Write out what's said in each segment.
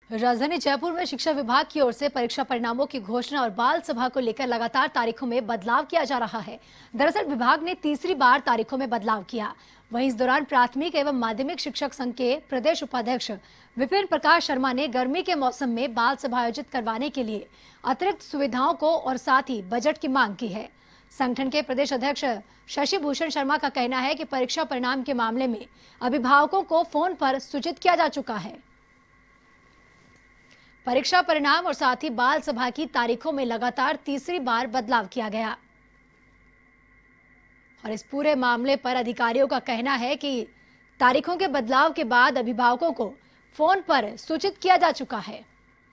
राजधानी जयपुर में शिक्षा विभाग की ओर से परीक्षा परिणामों की घोषणा और बाल सभा को लेकर लगातार तारीखों में बदलाव किया जा रहा है। दरअसल विभाग ने तीसरी बार तारीखों में बदलाव किया। वहीं इस दौरान प्राथमिक एवं माध्यमिक शिक्षक संघ के प्रदेश उपाध्यक्ष विपिन प्रकाश शर्मा ने गर्मी के मौसम में बाल सभा आयोजित करवाने के लिए अतिरिक्त सुविधाओं को और साथ ही बजट की मांग की है। संगठन के प्रदेश अध्यक्ष शशि भूषण शर्मा का कहना है कि परीक्षा परिणाम के मामले में अभिभावकों को फोन पर सूचित किया जा चुका है। परीक्षा परिणाम और साथ ही बाल सभा की तारीखों में लगातार तीसरी बार बदलाव किया गया और इस पूरे मामले पर अधिकारियों का कहना है कि तारीखों के बदलाव के बाद अभिभावकों को फोन पर सूचित किया जा चुका है।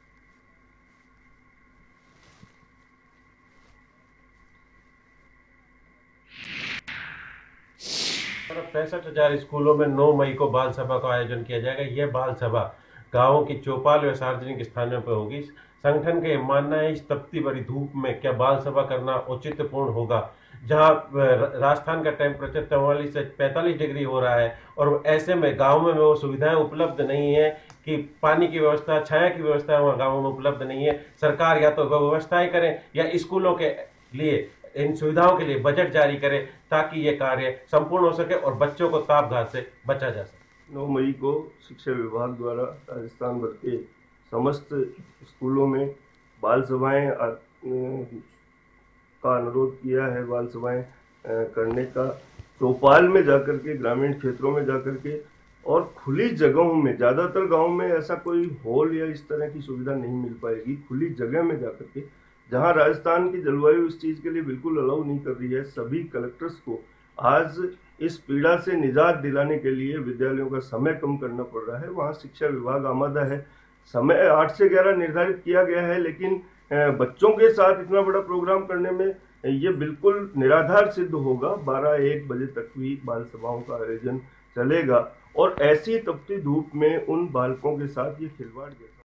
65,000 स्कूलों में 9 मई को बाल सभा का आयोजन किया जाएगा। यह बाल सभा गांवों की चौपाल व सार्वजनिक स्थानों पर होगी। संगठन का मानना है इस तपती भरी धूप में क्या बाल सभा करना औचित्यपूर्ण होगा, जहां राजस्थान का टेम्परेचर 44 से 45 डिग्री हो रहा है और ऐसे में गाँव में वो सुविधाएं उपलब्ध नहीं है कि पानी की व्यवस्था, छाया की व्यवस्था वहाँ गाँव में उपलब्ध नहीं है। सरकार या तो व्यवस्थाएं करें या स्कूलों के लिए इन सुविधाओं के लिए बजट जारी करे ताकि ये कार्य संपूर्ण हो सके और बच्चों को तापघात से बचा जा सके। 9 मई को शिक्षा विभाग द्वारा राजस्थान भर के समस्त स्कूलों में बाल सभाएं का अनुरोध किया है। बाल सभाएं करने का चौपाल में जाकर के, ग्रामीण क्षेत्रों में जाकर के और खुली जगहों में, ज़्यादातर गाँव में ऐसा कोई हॉल या इस तरह की सुविधा नहीं मिल पाएगी। खुली जगह में जाकर के, जहां राजस्थान की जलवायु इस चीज़ के लिए बिल्कुल अलाउ नहीं कर रही है, सभी कलेक्टर्स को आज इस पीड़ा से निजात दिलाने के लिए विद्यालयों का समय कम करना पड़ रहा है। वहां शिक्षा विभाग आमादा है। समय 8 से 11 निर्धारित किया गया है, लेकिन बच्चों के साथ इतना बड़ा प्रोग्राम करने में ये बिल्कुल निराधार सिद्ध होगा। 12-1 बजे तक भी बाल सभाओं का आयोजन चलेगा और ऐसी तपती धूप में उन बालकों के साथ ये खिलवाड़ जैसा